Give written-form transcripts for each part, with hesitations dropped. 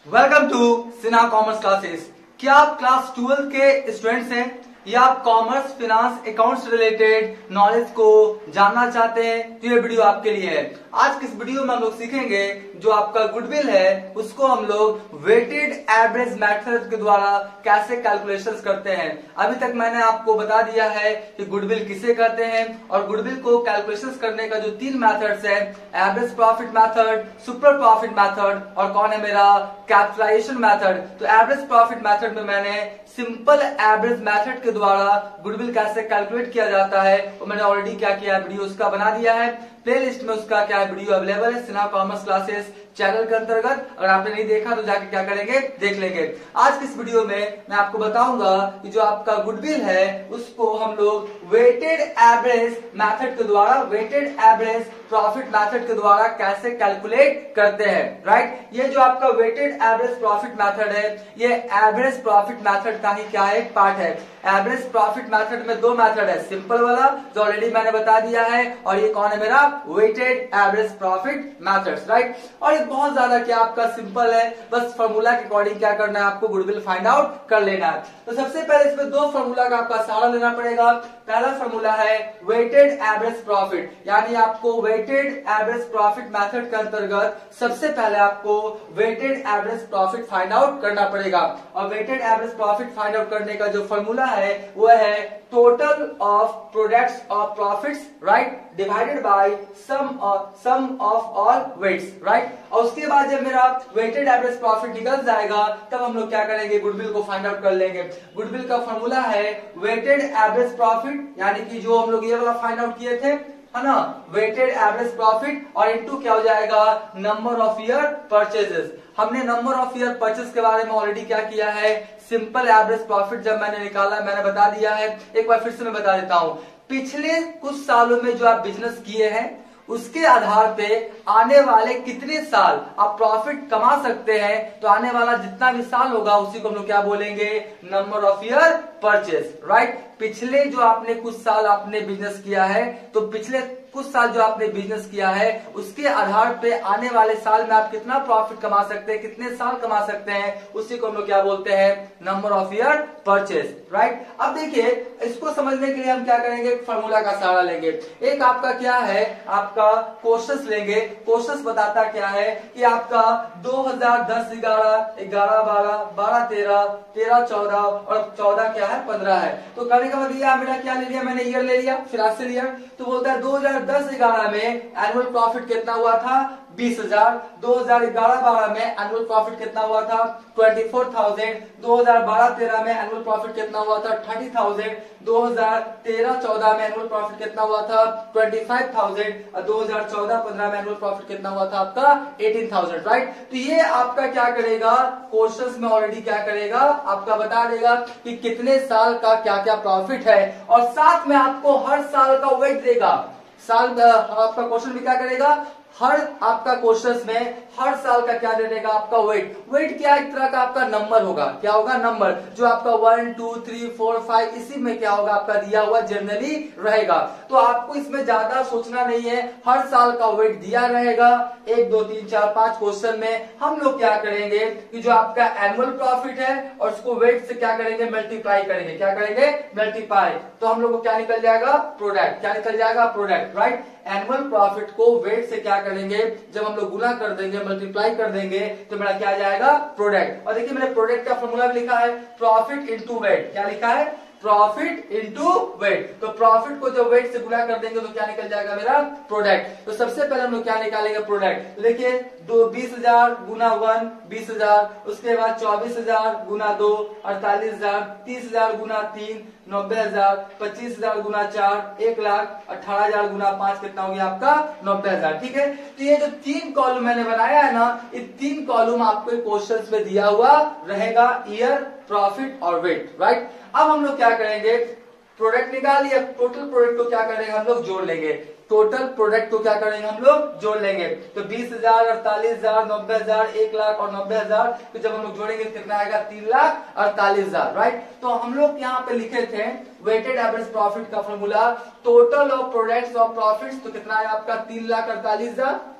Welcome to Sinha commerce classes. क्या आप class 12 के स्टूडेंट्स हैं या आप commerce finance accounts related knowledge को जानना चाहते हैं तो ये वीडियो आपके लिए है। आज किस वीडियो में हम लोग सीखेंगे जो आपका गुडविल है उसको हम लोग वेटेड एवरेज मेथड के द्वारा कैसे कैलकुलेशंस करते हैं। अभी तक मैंने आपको बता दिया है कि गुडविल किसे कहते हैं और गुडविल को कैलकुलेशंस करने का जो तीन मेथड्स है, average profit method, super profit method और कौन है मेरा कैपिटलाइजेशन मेथड। तो एवरेज प्रॉफिट मेथड में मैंने सिंपल एवरेज मेथड के द्वारा गुडविल कैसे कैलकुलेट किया जाता है और मैंने ऑलरेडी क्या किया है, वीडियो उसका बना दिया है। प्लेलिस्ट में उसका क्या वीडियो अवेलेबल है सिन्हा कॉमर्स क्लासेस चैनल के अंतर्गत। अगर आपने नहीं देखा तो जाके क्या करेंगे, देख लेंगे। आज की इस वीडियो में मैं आपको बताऊंगा कि जो आपका गुडविल है उसको हम लोग वेटेड एवरेज मेथड के द्वारा, वेटेड एवरेज प्रॉफिट मेथड के द्वारा कैसे कैलकुलेट करते हैं। राइट, ये जो आपका वेटेड एवरेज प्रॉफिट मेथड है ये एवरेज प्रॉफिट मेथड का ही क्या है, पार्ट है। एवरेज प्रॉफिट मेथड में दो मेथड है, सिंपल वाला जो ऑलरेडी मैंने बता दिया है और ये कौन है मेरा weighted average profit methods. Right, और ये बहुत ज्यादा क्या आपका सिंपल है, बस फॉर्मूला के अकॉर्डिंग क्या करना है, आपको गुडविल फाइंड आउट कर लेना है। तो सबसे पहले इसमें दो फॉर्मूला का आपका सहारा लेना पड़ेगा। पहला फॉर्मूला है वेटेड एवरेज प्रॉफिट, यानी आपको वेटेड एवरेज प्रॉफिट मेथड के अंतर्गत सबसे पहले आपको weighted average profit find out करना पड़ेगा। और weighted average profit find out करने का जो फॉर्मूला है वो है total of products of profits, right, divided by sum of all weights. Right, और उसके बाद जब मेरा वेटेड एवरेज प्रॉफिट निकल जाएगा तब हम लोग क्या करेंगे, गुडविल को फाइंड आउट कर लेंगे। गुडविल का फॉर्मूला है वेटेड एवरेज प्रॉफिट, यानी कि जो हम लोग ये वाला फाइंड आउट किए थे है ना, वेटेड एवरेज प्रॉफिट और इनटू क्या हो जाएगा, नंबर ऑफ ईयर परचेजेस। हमने नंबर ऑफ ईयर परचेज के बारे में ऑलरेडी क्या किया है, सिंपल एवरेज प्रॉफिट जब मैंने निकाला मैंने बता दिया है। एक बार फिर से मैं बता देता हूं, पिछले कुछ सालों में जो आप बिजनेस किए हैं उसके आधार पे आने वाले कितने साल आप प्रॉफिट कमा सकते हैं, तो आने वाला जितना भी साल होगा उसी को हम लोग क्या बोलेंगे, number of year purchase. Right, पिछले जो आपने कुछ साल आपने बिजनेस किया है तो पिछले कुछ साल जो आपने बिजनेस किया है उसके आधार पे आने वाले साल में आप कितना प्रॉफिट कमा सकते हैं, कितने साल कमा सकते हैं, उसी को हम लोग क्या बोलते हैं, number of year purchase. Right, अब देखिए इसको समझने के लिए हम क्या करेंगे, फॉर्मूला का सहारा लेंगे। एक आपका क्या है, आपका कोशिश लेंगे। कोशिश बताता क्या है कि आपका 2010, 11, 11, 12, 12, 13, 13, 14 और 14 क्या है, 15 है। तो कहने का मतलब मेरा क्या ले लिया, मैंने ईयर ले लिया, फिर आज से ईयर। तो बोलता है 2010-11 में एनुअल प्रॉफिट कितना हुआ था, 20,000। 2011-12 में एनुअल प्रॉफिट कितना हुआ था, 24,000। 2012-13 में एनुअल प्रॉफिट कितना हुआ था, 30,000। 2013-14 में एनुअल प्रॉफिट कितना हुआ था, 25,000। और 2014-15 में एनुअल प्रॉफिट कितना हुआ था आपका, 18,000। राइट, तो ये आपका क्या करेगा, क्वेश्चंस में ऑलरेडी क्या करेगा, आपका बता देगा कि कितने साल का क्या क्या प्रॉफिट है और साथ में आपको हर साल का वेट देगा। साल आपका क्वेश्चन भी क्या करेगा, हर आपका क्वेश्चन में हर साल का क्या दे देगा, आपका वेट। वेट क्या, एक तरह का आपका नंबर होगा, क्या होगा, नंबर जो आपका 1, 2, 3, 4, 5 इसी में क्या होगा आपका दिया हुआ जनरली रहेगा। तो आपको इसमें ज्यादा सोचना नहीं है, हर साल का वेट दिया रहेगा। 1, 2, 3, 4, 5 क्वेश्चन में हम लोग क्या करेंगे कि जो आपका एनुअल प्रॉफिट है और उसको वेट से क्या करेंगे, मल्टीप्लाई करेंगे। क्या करेंगे, मल्टीप्लाई। तो हम लोग को क्या निकल जाएगा, प्रोडक्ट। क्या निकल जाएगा, प्रोडक्ट। राइट, एनुअल प्रॉफिट को वेट से क्या करेंगे, जब हम लोग गुना कर देंगे, मल्टीप्लाई कर देंगे तो मेरा क्या जाएगा, प्रोडक्ट। और देखिए मैंने प्रोडक्ट का फॉर्मूला भी लिखा है, प्रॉफिट इनटू वेट। क्या लिखा है, प्रॉफिट इनटू वेट। तो प्रॉफिट को जब वेट से गुना कर देंगे तो क्या निकल जाएगा, मेरा प्रोडक्ट। तो सबसे पहले हम लोग क्या निकालेंगे, प्रोडक्ट। तो देखिए 20,000 गुना 1 20,000, उसके बाद 24,000 गुना 2 48,000, 30,000 गुना 3 90,000, 25,000 गुना 4 1,00,000, 18,000 गुना 5 कितना हो गया आपका, 90,000। ठीक है, तो ये जो तीन कॉलम मैंने बनाया है ना, ये तीन कॉलम आपको क्वेश्चन में दिया हुआ रहेगा, ईयर, प्रॉफिट और वेट। राइट, अब हम लोग क्या करेंगे, प्रोडक्ट निकाल लिया, टोटल प्रोडक्ट को क्या करेंगे हम लोग, जोड़ लेंगे। टोटल प्रोडक्ट को क्या करेंगे हम लोग, जोड़ लेंगे। तो 20,000, 48,000, 90,000, 1,00,000 और 90,000, तो जब हम लोग जोड़ेंगे कितना आएगा, 3,48,000। राइट, तो हम लोग यहाँ पे लिखे थे वेटेड एवरेज प्रॉफिट का formula, total of products of profits, तो कितना है आपका, 3,48,000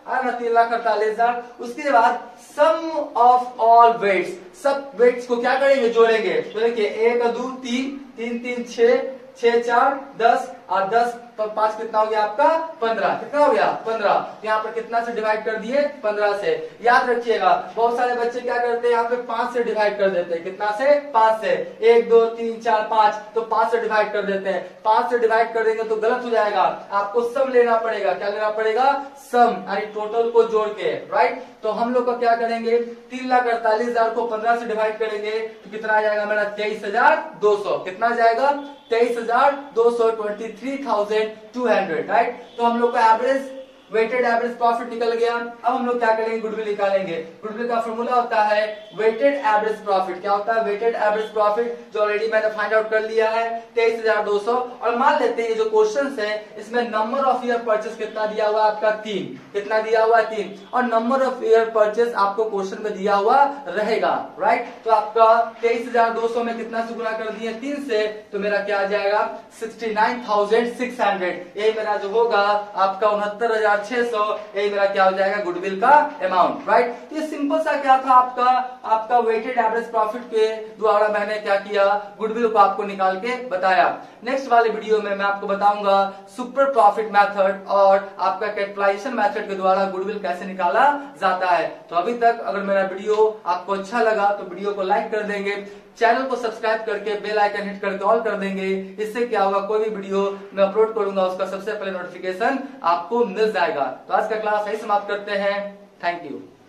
आया ना 3,48,000। उसके बाद सम ऑफ ऑल वेट्स, सब वेट्स को क्या करेंगे, जोड़ेंगे। तो देखिए 1 2 3, 3 3 6, 6 4 10 और 10 तो 5 कितना हो गया आपका 15, कितना हो गया 15। यहाँ पर कितना से डिवाइड कर दिए 15 से। याद रखिएगा बहुत सारे बच्चे क्या करते हैं यहाँ पे 5 से डिवाइड कर देते हैं, कितना से 5 से, 1 2 3 4 5 तो 5 से डिवाइड कर देते हैं। 5 से डिवाइड कर देंगे तो गलत हो जाएगा, आपको सम लेना पड़ेगा। क्या लेना पड़ेगा, सम, यानी टोटल को जोड़ के, राइट। तो हम लोग का क्या करेंगे, 3,48,000 को 15 से डिवाइड करेंगे तो कितना आ जाएगा मेरा 23,200, कितना जाएगा 23,200, 23,200, राइट। तो हम लोग का एवरेज वेटेड एवरेज प्रॉफिट निकल गया। अब हम लोग क्या करेंगे, गुडविल निकालेंगे। गुडविल का फॉर्मूला होता है वेटेड एवरेज प्रॉफिट। क्या होता है, वेटेड एवरेज प्रॉफिट, जो ऑलरेडी मैंने फाइंड आउट कर लिया है 23,200। और मान लेते हैं ये जो क्वेश्चन है इसमें नंबर ऑफ ईयर परचेस कितना दिया हुआ है आपका 3, कितना दिया हुआ है 3, और नंबर ऑफ ईयर परचेस आपको क्वेश्चन में दिया हुआ रहेगा, राइट। तो आपका 23,200 में कितना से गुना कर दिए 3 से, तो मेरा क्या आ जाएगा 69,600। यही मेरा जो होगा आपका 69,600, यही मेरा क्या हो जाएगा गुडविल का अमाउंट, राइट। तो ये सिंपल सा क्या था आपका वेटेड एवरेज प्रॉफिट के द्वारा मैंने क्या किया, गुडविल को आपको निकाल के बताया। नेक्स्ट वाले वीडियो में मैं आपको बताऊंगा सुपर प्रॉफिट मेथड और आपका कैपिटलाइजेशन मेथड के द्वारा गुडविल कैसे निकाला जाता है। तो अभी तक अगर मेरा वीडियो आपको अच्छा लगा तो वीडियो को लाइक कर देंगे, चैनल को सब्सक्राइब करके बेल आइकन हिट करके ऑल कर देंगे। इससे क्या होगा, कोई भी वीडियो मैं अपलोड करूंगा उसका सबसे पहले नोटिफिकेशन आपको मिल जाएगा। तो आज का क्लास यही समाप्त करते हैं। Thank you.